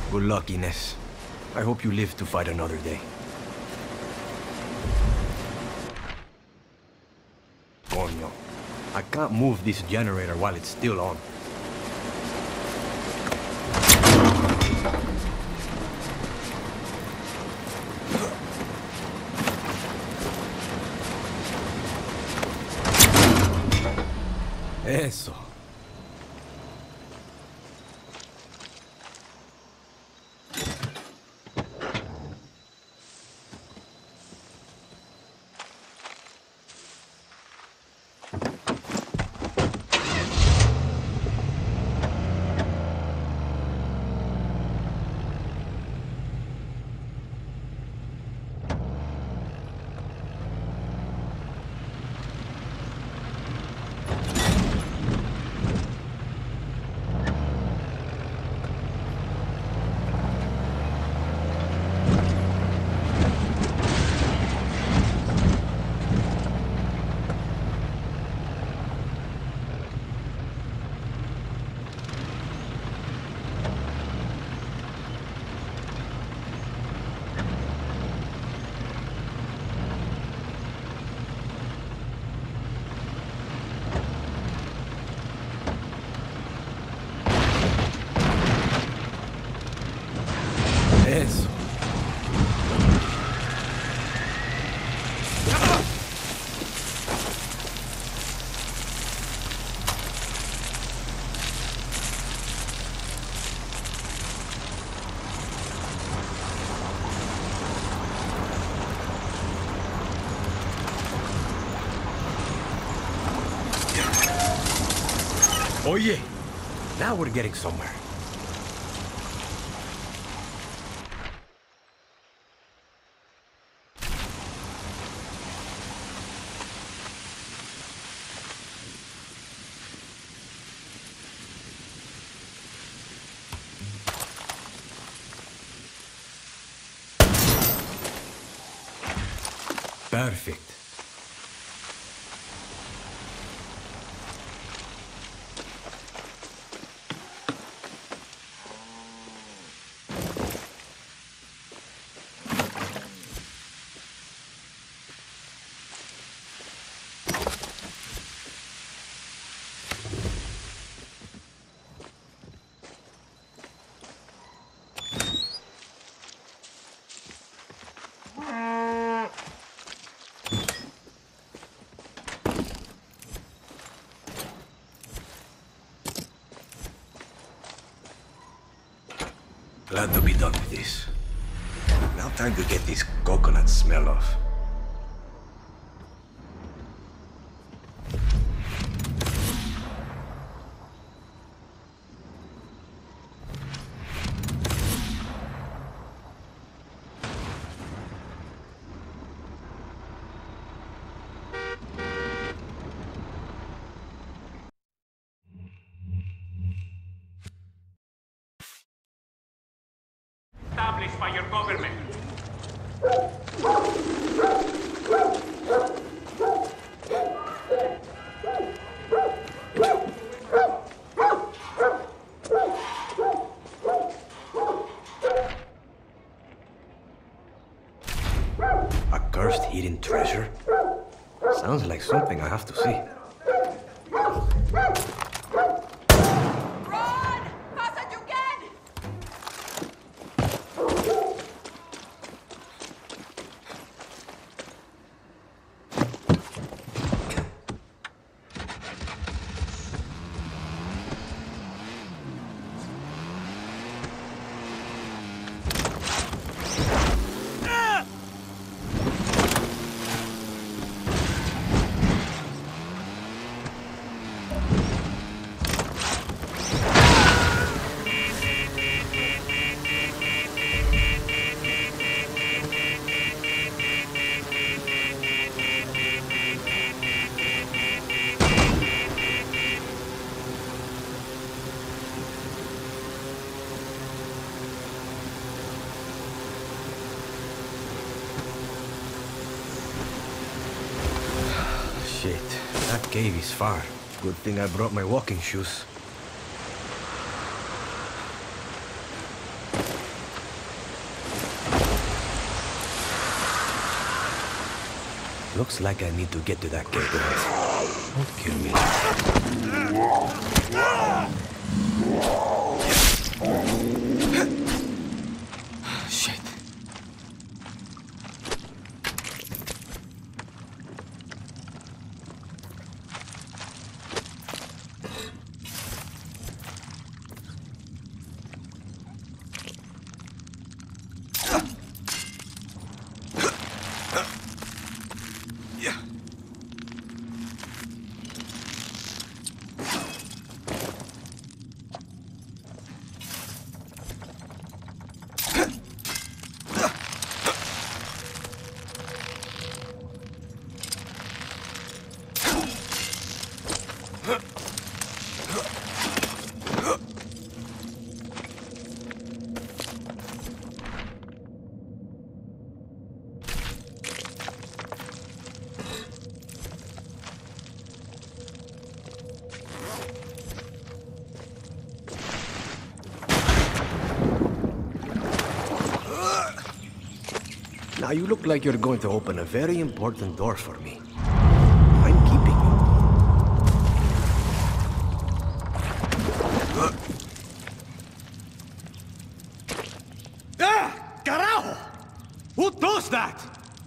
Good luck, Ines. I hope you live to fight another day. Coño. I can't move this generator while it's still on. Eso. Eso. Oye, now we're getting somewhere. Perfect. Glad to be done with this. Now time to get this coconut smell off. Established by your government. A cursed hidden treasure? Sounds like something I have to see. That cave is far. Good thing I brought my walking shoes. Looks like I need to get to that gate. Don't kill me. Shit. Now you look like you're going to open a very important door for me. I'm keeping you. Ah! Carajo! Who does that?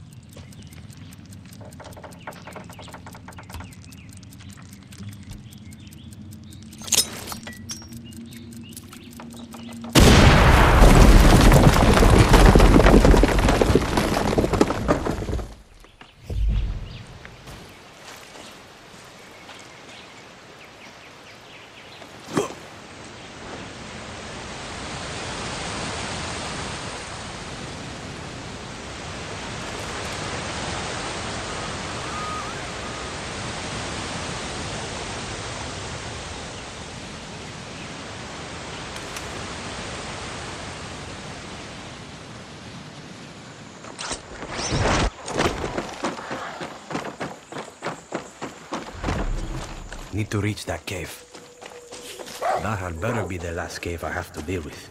Need to reach that cave. That had better be the last cave I have to deal with.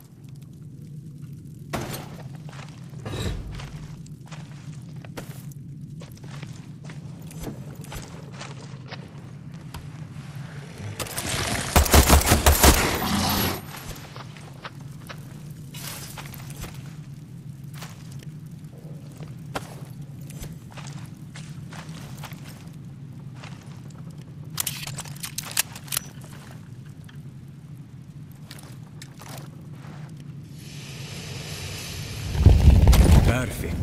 Perfect.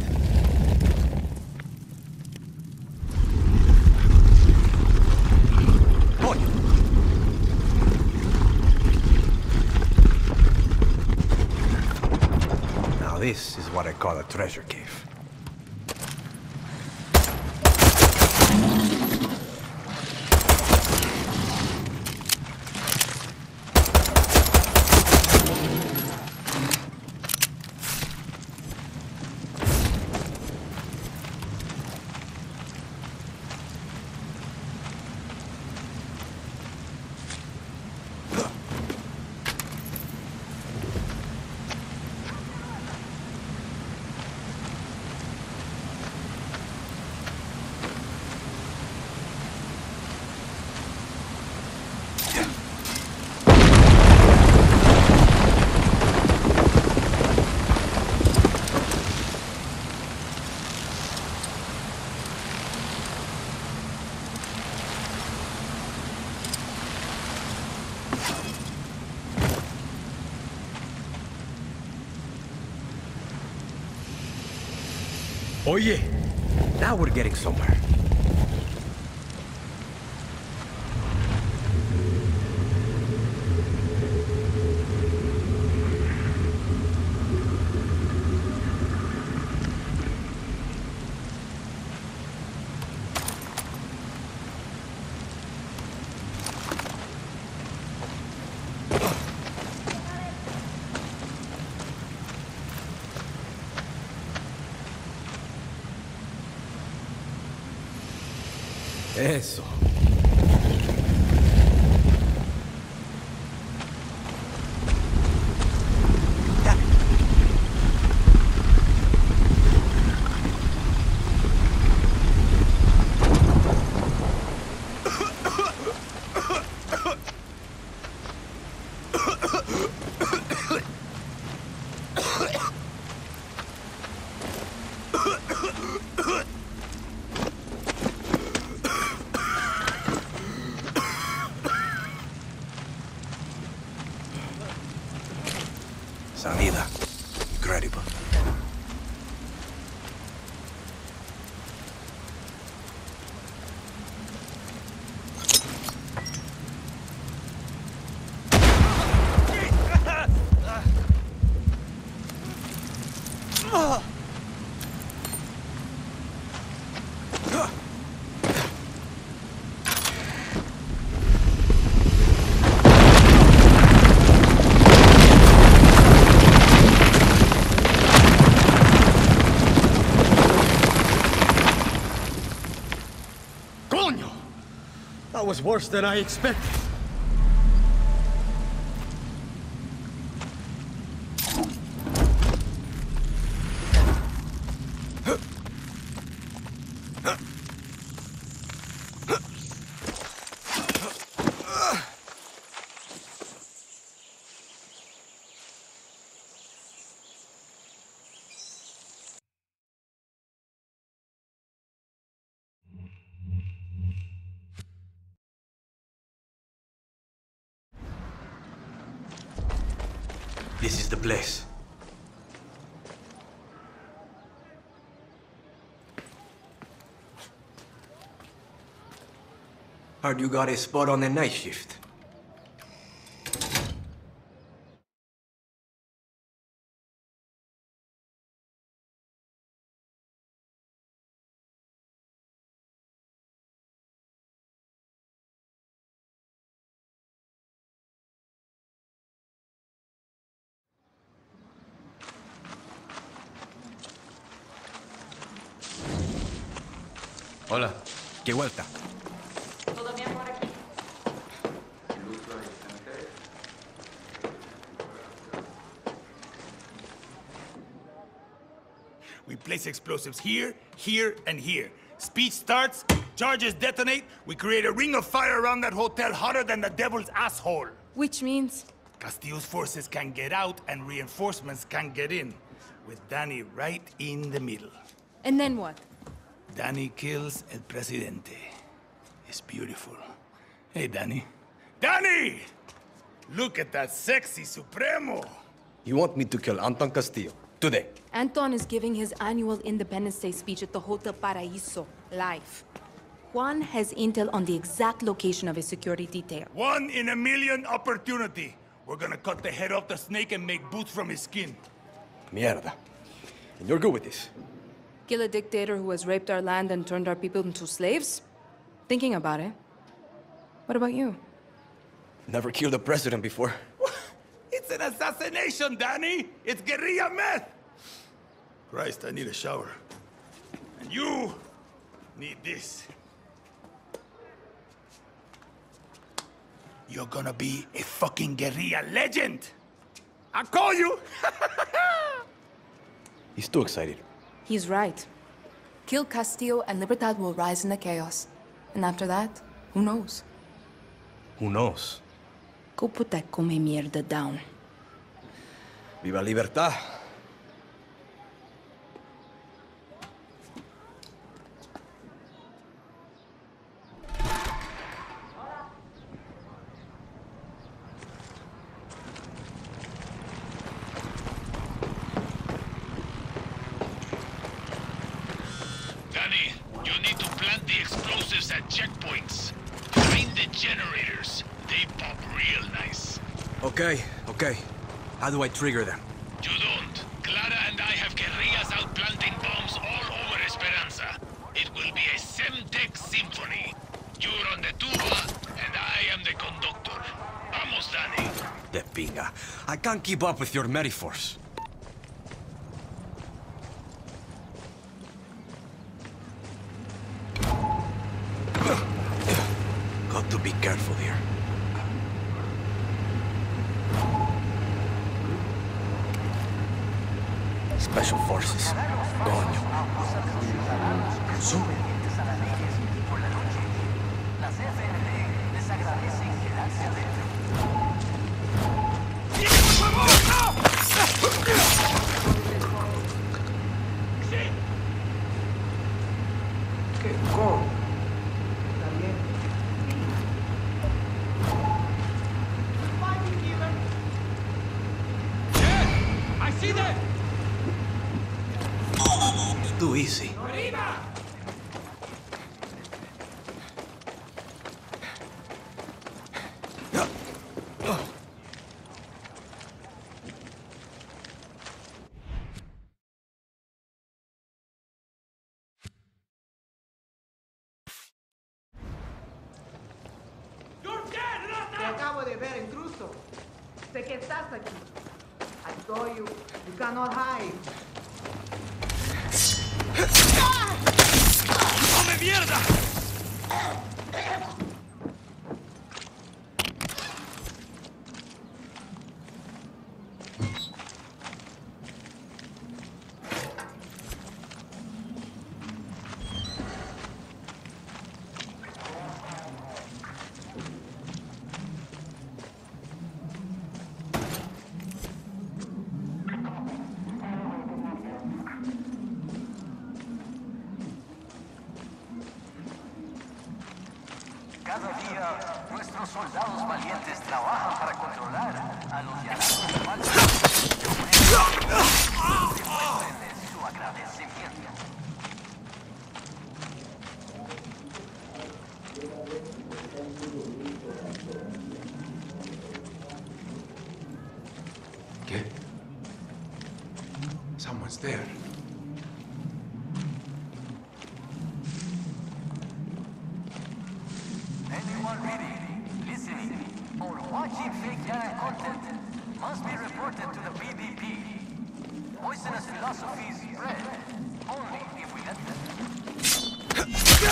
Now this is what I call a treasure cave. Oye, now we're getting somewhere. Eso. Coño! That was worse than I expected. This is the place. Heard you got a spot on the night shift. Hola. ¿Qué vuelta? Todo bien por aquí. We place explosives here, here, and here. Speech starts, charges detonate, we create a ring of fire around that hotel hotter than the devil's asshole. Which means? Castillo's forces can get out and reinforcements can get in, with Danny right in the middle. And then what? Danny kills El Presidente. It's beautiful. Hey, Danny. Danny! Look at that sexy Supremo! You want me to kill Antón Castillo today? Antón is giving his annual Independence Day speech at the Hotel Paraíso, live. Juan has intel on the exact location of his security detail. 1 in a million opportunity. We're gonna cut the head off the snake and make boots from his skin. Mierda. And you're good with this? Kill a dictator who has raped our land and turned our people into slaves? Thinking about it. What about you? Never killed a president before. It's an assassination, Danny! It's guerrilla meth! Christ, I need a shower. And you need this. You're gonna be a fucking guerrilla legend! I call you! He's too excited. He's right. Kill Castillo and Libertad will rise in the chaos. And after that, who knows? Who knows? Go put that come mierda down. Viva Libertad. Danny, you need to plant the explosives at checkpoints. Find the generators. They pop real nice. Okay. How do I trigger them? You don't. Clara and I have guerrillas out planting bombs all over Esperanza. It will be a Semtex symphony. You're on the tuba, and I am the conductor. Vamos, Danny. De pinga. I can't keep up with your metaphors. Got to be careful here. Special Forces. Coño. Sube. I see them! Too easy. Te acabo de ver, intruso. Sé que estás aquí. I saw you. You cannot hide. ¡Come mierda! Cada día, nuestros soldados valientes trabajan para controlar a los llamados falsos. Demuéstrenles su agradecimiento. ¿Qué? Someone's there. Anyone reading, listening, or watching fake Clara content must be reported to the PvP. Poisonous philosophies spread only if we let them.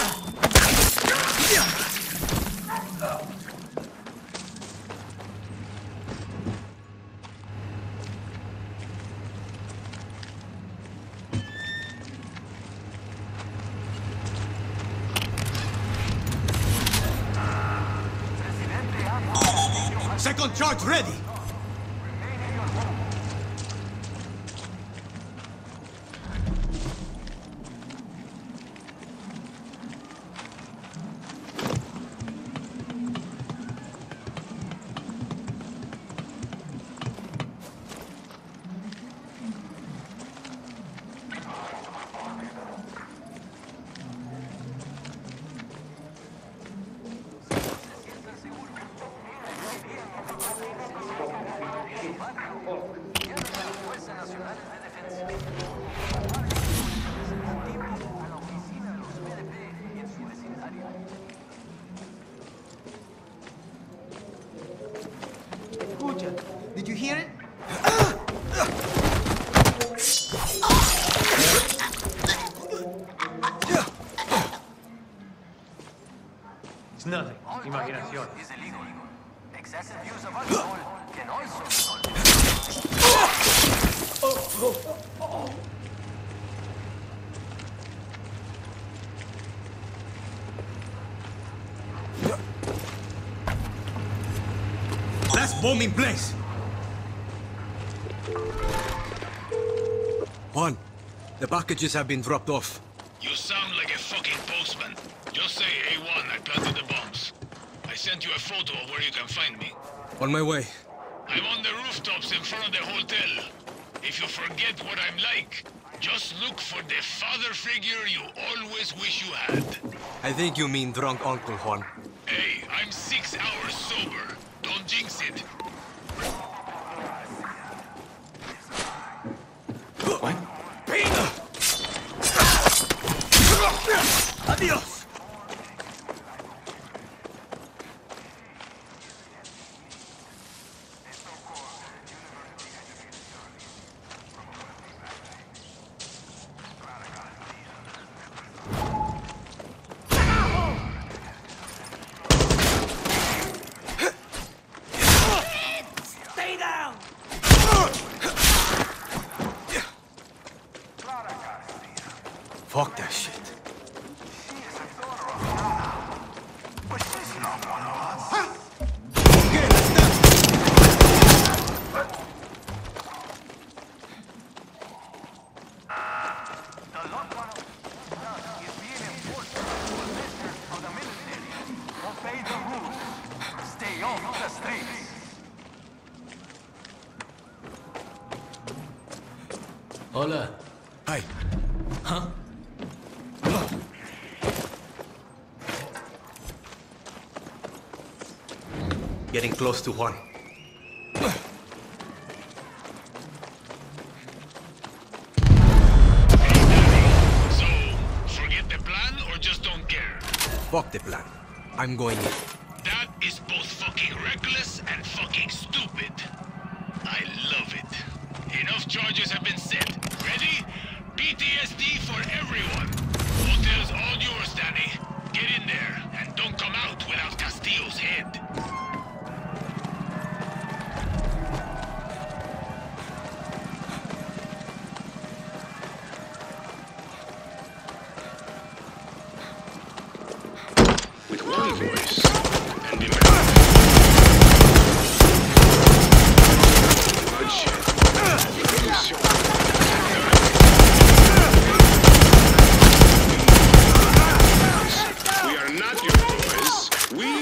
Second charge ready! Escucha, did you hear it? It's nothing. Imaginación. Is illegal. Excessive use of alcohol can also be Last bomb in place! Juan, the packages have been dropped off. You sound like a fucking postman. Just say A1, I planted the bombs. I sent you a photo of where you can find me. On my way. I'm on the rooftops in front of the hotel. If you forget what I'm like, just look for the father figure you always wish you had. I think you mean drunk Uncle Juan. Hey, I'm 6 hours sober. Don't jinx it. What? Adios! Stay down! Fuck that shit. Hola. Hi. Huh? Getting close to Juan. So, forget the plan or just don't care? Fuck the plan. I'm going in. That is both fucking reckless and fucking stupid. I love it. Enough charges have been set. Ready? PTSD for everyone. Hotel's all yours, Danny. Get in there, and don't come out without Castillo's head. With one voice and in bloodshed. We are not your boys. We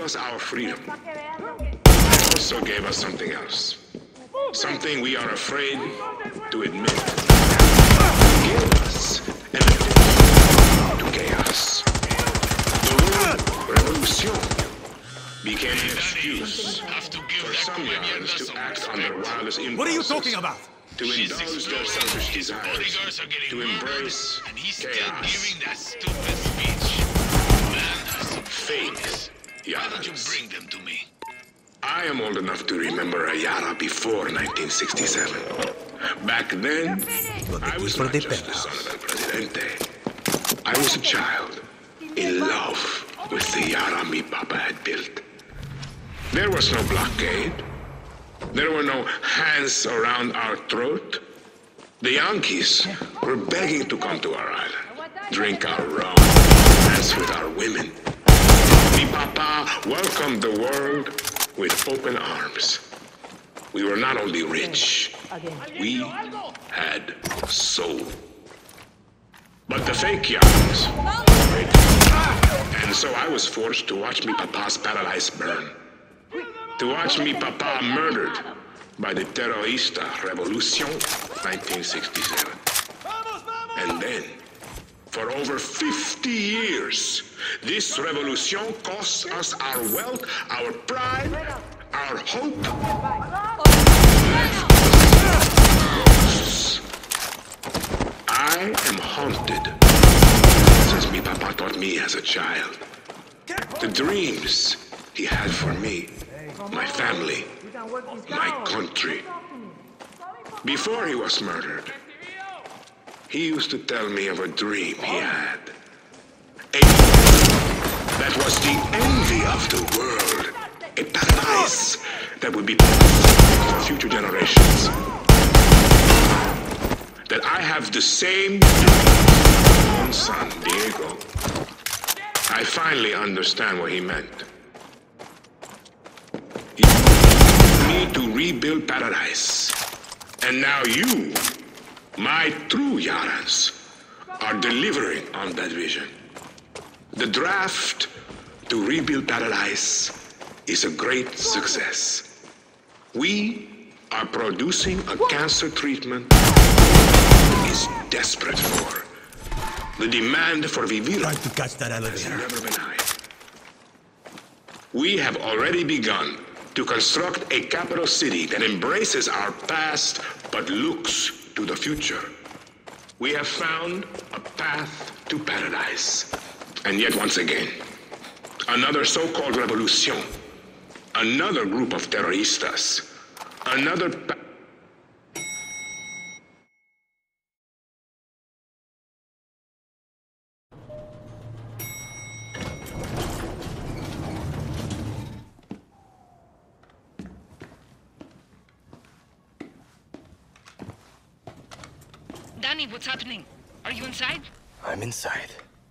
us our freedom, they also gave us something else. Something we are afraid to admit. They gave us an addiction to chaos. The word revolution became an excuse for some yards to act on their wildest impulses. What are you talking about? To indulge their selfish desires, to embrace and he's still chaos. giving that stupid speech. Man has some Fake Why don't you Yaras. bring them to me? I am old enough to remember a Yara before 1967. Back then, I was not just the son of El Presidente. I was a child in love with the Yara mi papa had built. There was no blockade. There were no hands around our throat. The Yankees were begging to come to our island, drink our rum, dance with our women. Mi papa welcomed the world with open arms. We were not only rich, we had soul. But the fake Yaras were rich. And so I was forced to watch mi papa's paradise burn. To watch mi papa murdered by the Terrorista Revolution 1967. And then, for over 50 years, this revolution cost us our wealth, our pride, our hope. Ghosts. I am haunted, since mi papa taught me as a child. The dreams he had for me, my family, my country. Before he was murdered, he used to tell me of a dream he had. A that was the envy of the world. A paradise that would be for future generations. That I have the same own son, Diego. I finally understand what he meant. He wanted me to rebuild paradise. And now you, my true Yarans, are delivering on that vision. The draft to rebuild paradise is a great success. We are producing a cancer treatment is desperate for. The demand for vivir Trying to catch that has elevator. never been higher. We have already begun to construct a capital city that embraces our past but looks to the future. We have found a path to paradise. And yet once again, another so-called revolution, another group of terroristas, another Danny, what's happening? Are you inside? I'm inside.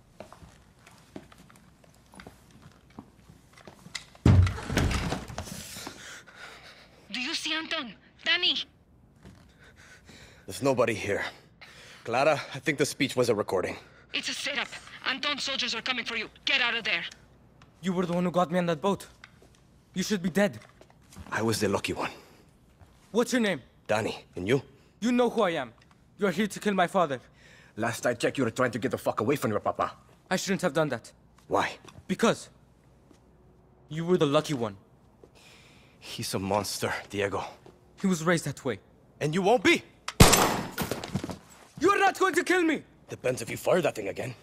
Do you see Antón? Danny! There's nobody here. Clara, I think the speech was a recording. It's a setup. Antón's soldiers are coming for you. Get out of there. You were the one who got me on that boat. You should be dead. I was the lucky one. What's your name? Danny, and you? You know who I am. You are here to kill my father. Last I checked, you were trying to get the fuck away from your papa. I shouldn't have done that. Why? Because you were the lucky one. He's a monster, Diego. He was raised that way. And you won't be! You're not going to kill me! Depends if you fire that thing again.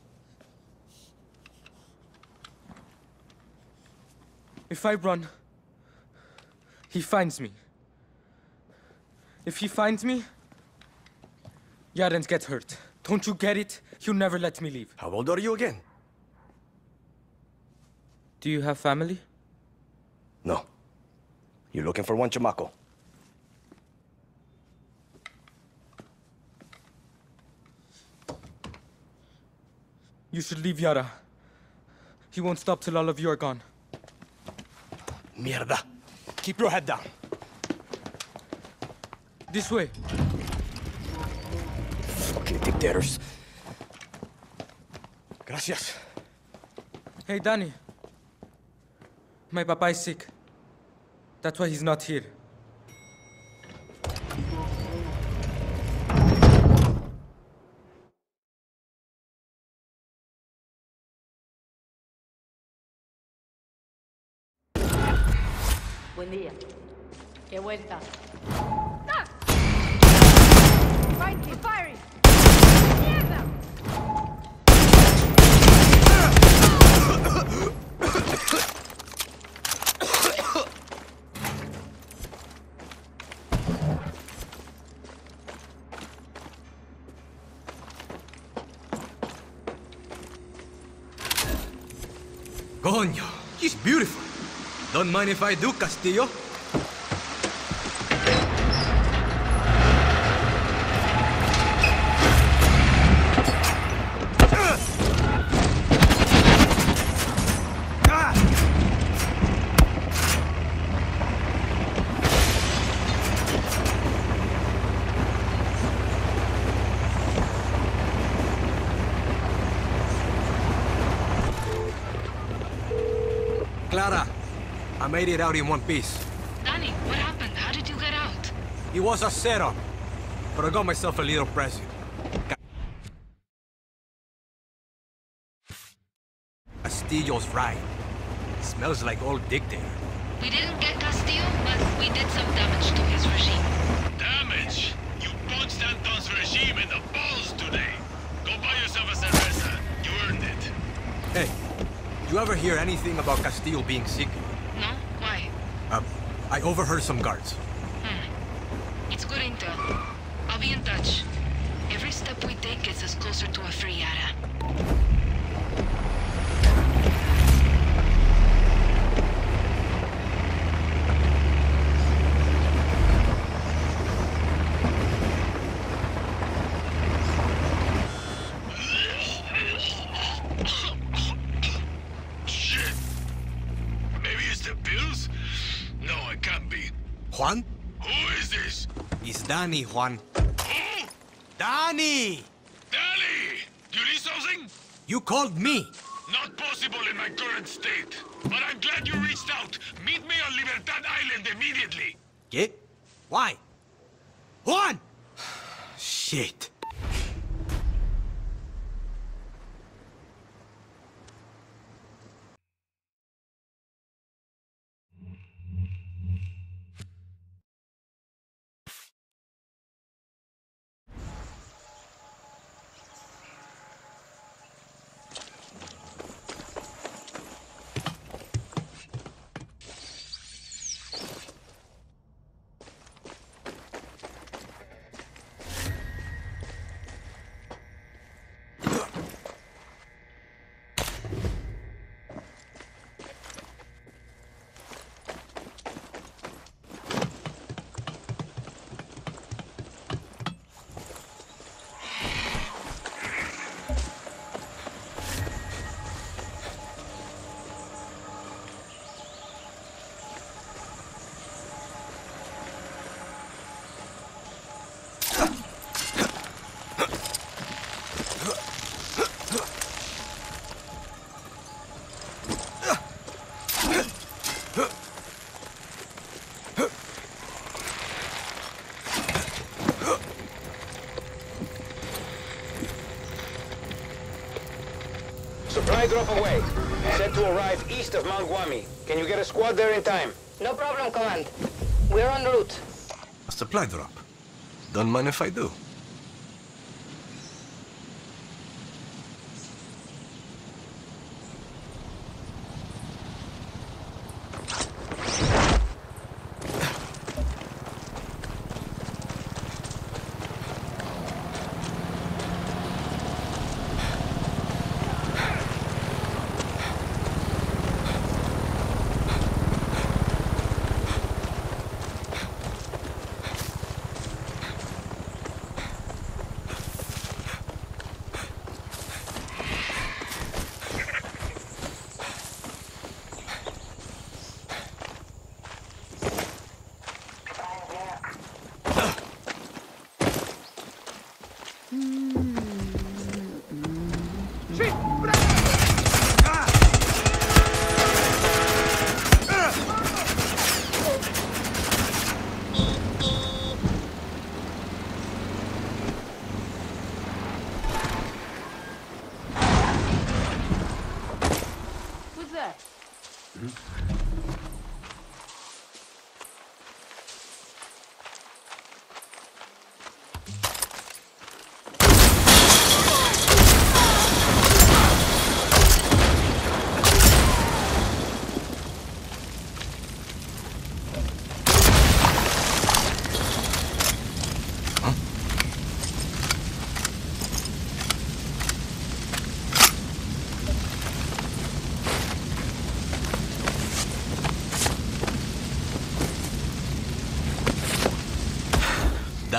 If I run, he finds me. If he finds me, Wardance gets hurt. Don't you get it? He'll never let me leave. How old are you again? Do you have family? No. You looking for one, chamaco? You should leave Yara. He won't stop till all of you are gone. Mierda. Keep your head down. This way. Fucking dictators. Gracias. Hey, Danny. My papa is sick. That's why he's not here. Buen día. Qué vuelta. Fighting, firing! Mierda! Coño, she's beautiful. Don't mind if I do, Castillo. Clara, I made it out in one piece. Danny, what happened? How did you get out? It was a setup, but I got myself a little present. Castillo's right. It smells like old dictator. We didn't get Castillo, but we did some damage to his regime. Damage? You punched Anton's regime in the balls today. Go buy yourself a cerveza. You earned it. Hey, you ever hear anything about Castillo being sick? No? Why? I overheard some guards. It's good intel. I'll be in touch. Every step we take gets us closer to a free Yara. Shit. Maybe it's the pills? No, it can't be. Juan? Who is this? It's Danny, Juan. Who? Danny! Danny! You need something? You called me. Not possible in my current state. But I'm glad you reached out. Meet me on Libertad Island immediately. ¿Qué? Why? Juan! Shit. Supply drop away. Set to arrive east of Mount Guami. Can you get a squad there in time? No problem, Command. We're en route. A supply drop. Don't mind if I do.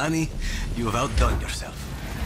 Danny, you have outdone yourself.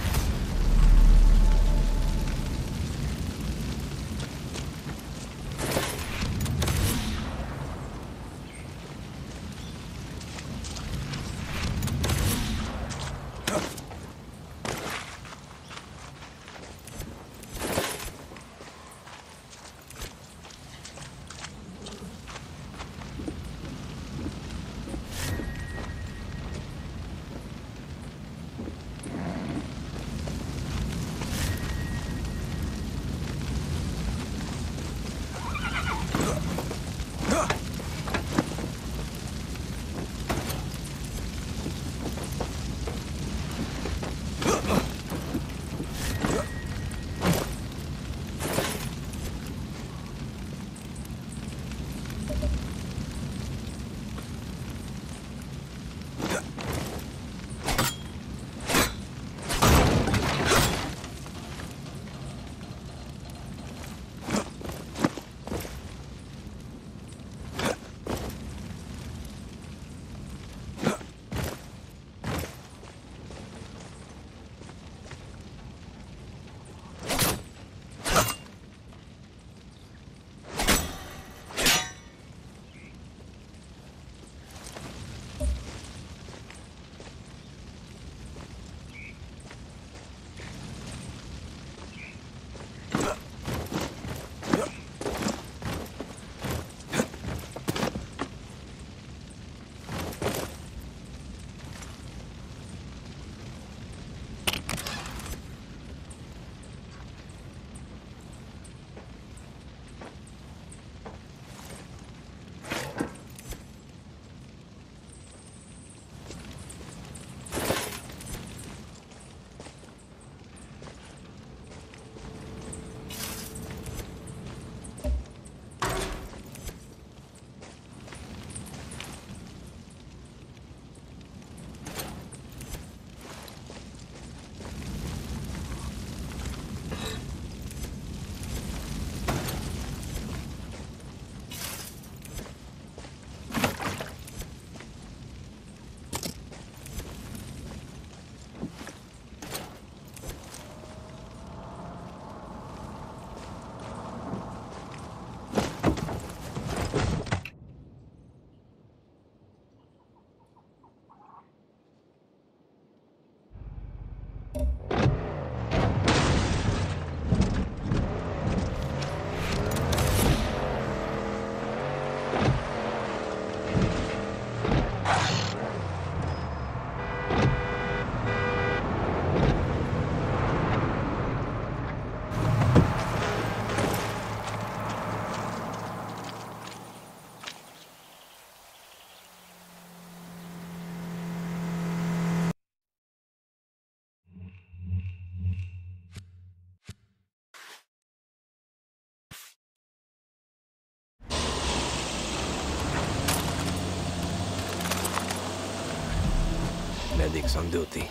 Medics on duty.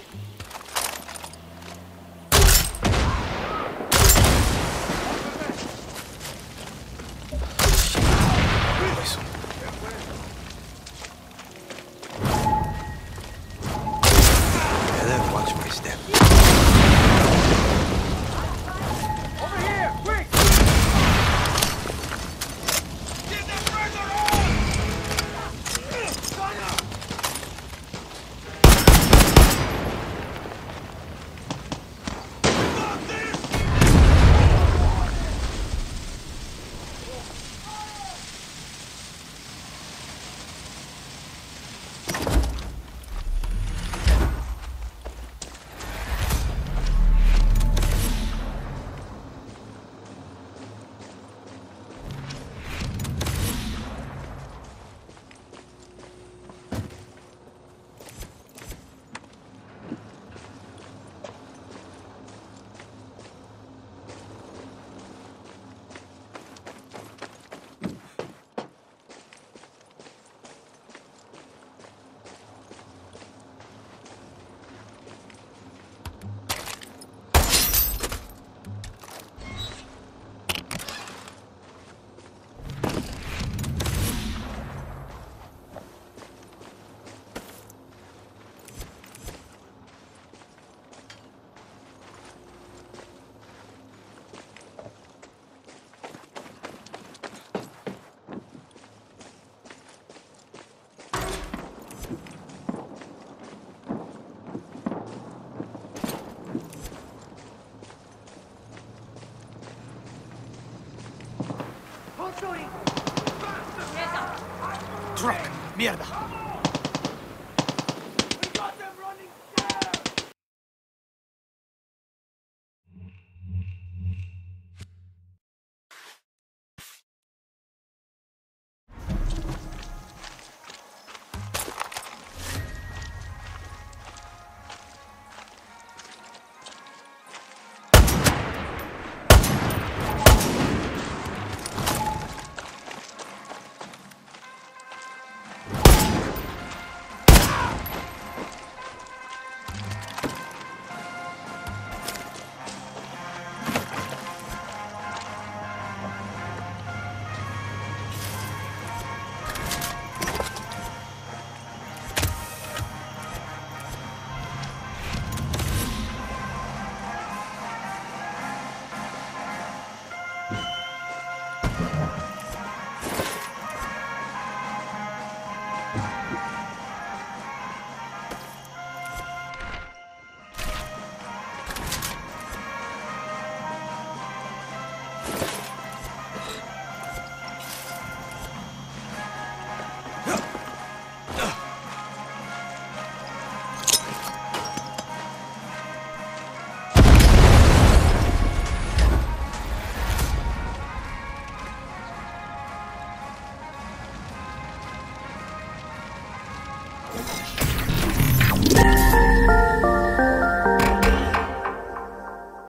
Better watch my step. Over here, quick! Get the pressure on! Mierda.